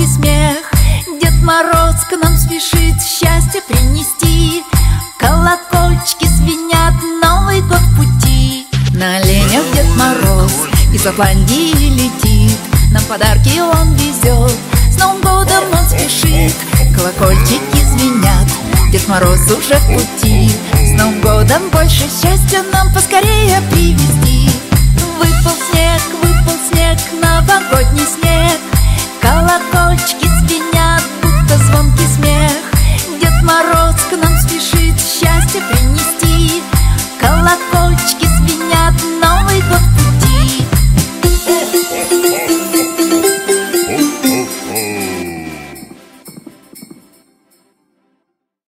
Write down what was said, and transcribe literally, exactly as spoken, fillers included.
звонкий смех. Дед Мороз к нам спешит счастье принести. Колокольчики звенят, Новый год в пути. На оленях Дед Мороз из Лапландии летит, нам подарки он везет, с Новым годом он спешит. Колокольчики звенят, Дед Мороз уже в пути. С Новым годом больше счастья нам поскорее привезти. Выпал снег, выпал снег, новогодний снег. Колокольчики звенят, будто звонкий смех. Дед Мороз к нам